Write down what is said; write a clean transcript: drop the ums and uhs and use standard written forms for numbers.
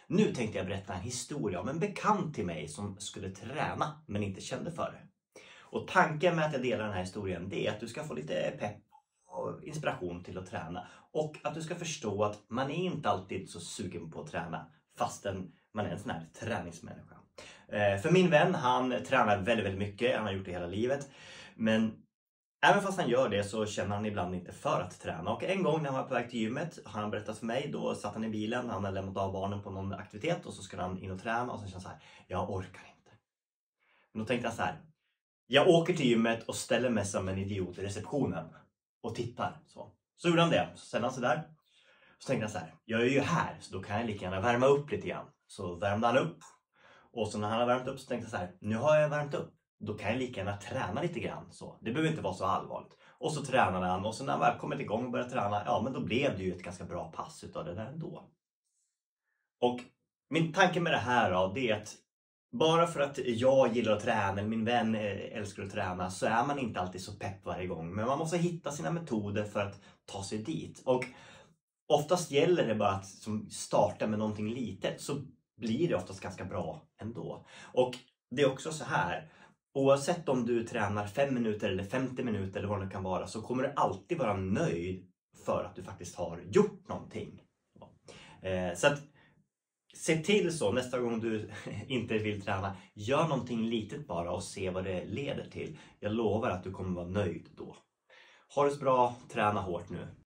Nu tänkte jag berätta en historia om en bekant till mig som skulle träna men inte kände för det. Och tanken med att jag delar den här historien, det är att du ska få lite pepp och inspiration till att träna. Och att du ska förstå att man är inte alltid så sugen på att träna fastän man är en sån här träningsmänniska. För min vän, han tränar väldigt mycket, han har gjort det hela livet. Men även fast han gör det så känner han ibland inte för att träna. Och en gång när han var på väg till gymmet, har han berättat för mig, då satt han i bilen, han hade lämnat av barnen på någon aktivitet och så skulle han in och träna och så kände han så här: jag orkar inte. Men då tänkte jag så här: jag åker till gymmet och ställer mig som en idiot i receptionen och tittar. Så gjorde han det, så ställde han sig där. Så tänkte jag så här: jag är ju här så då kan jag lika gärna värma upp lite grann. Så värmde han upp. Och så när han har värmt upp så tänkte jag så här: nu har jag värmt upp. Då kan jag lika gärna träna lite grann. Så det behöver inte vara så allvarligt. Och så tränade han. Och så när han väl kommit igång och började träna, ja men då blev det ju ett ganska bra pass utav det där ändå. Och min tanke med det här då, det är att bara för att jag gillar att träna eller min vän älskar att träna så är man inte alltid så pepp varje gång. Men man måste hitta sina metoder för att ta sig dit. Och oftast gäller det bara att starta med någonting litet, så blir det oftast ganska bra ändå. Och det är också så här: oavsett om du tränar 5 minuter eller 50 minuter eller vad det kan vara, så kommer du alltid vara nöjd för att du faktiskt har gjort någonting. Så att se till så nästa gång du inte vill träna, gör någonting litet bara och se vad det leder till. Jag lovar att du kommer vara nöjd då. Ha det så bra, träna hårt nu.